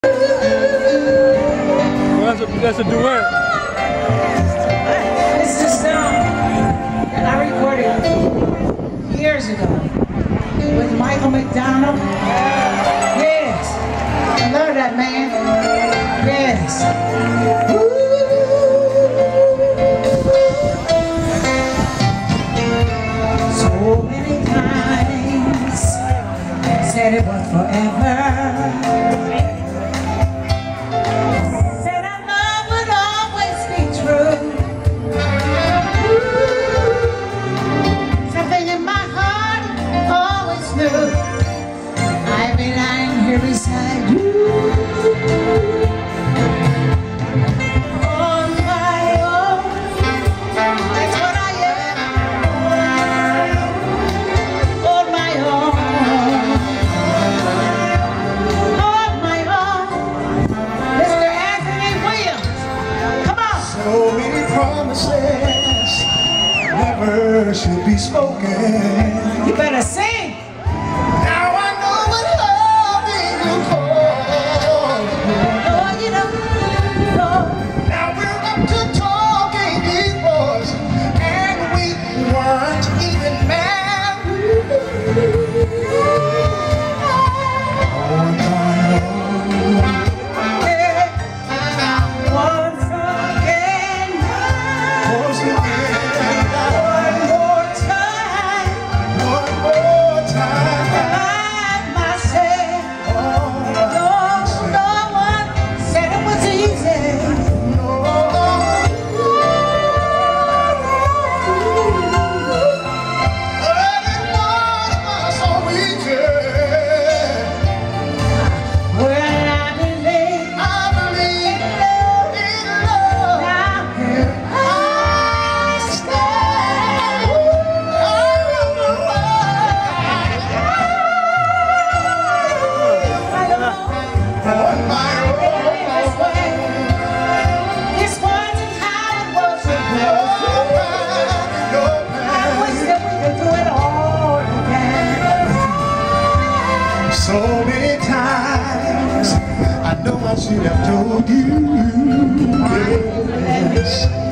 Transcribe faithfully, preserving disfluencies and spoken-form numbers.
Well, that's a, that's a duet. This is a song that I recorded years ago with Michael McDonald. Yes, I love that man. Yes. Ooh. So many times said it was forever. Said our love would always be true. Ooh. Something in my heart always knew I'd be lying here beside you. On my own, that's what I am. On my own, on my own. Mister Anthony Williams, come on. So many promises never should be spoken. You better sing. Now I know what loving you call. Oh, you know, no. Now we're up to talking divorce, and we weren't even married. On my own. Once again, Once again, one more time, one more time. I myself. No, no one said it was easy. Well, I believe in love. Now here I stand. This way. This wasn't how it was supposed to be. I wish that we could do it all again. So many times I know I should have told you. Yes.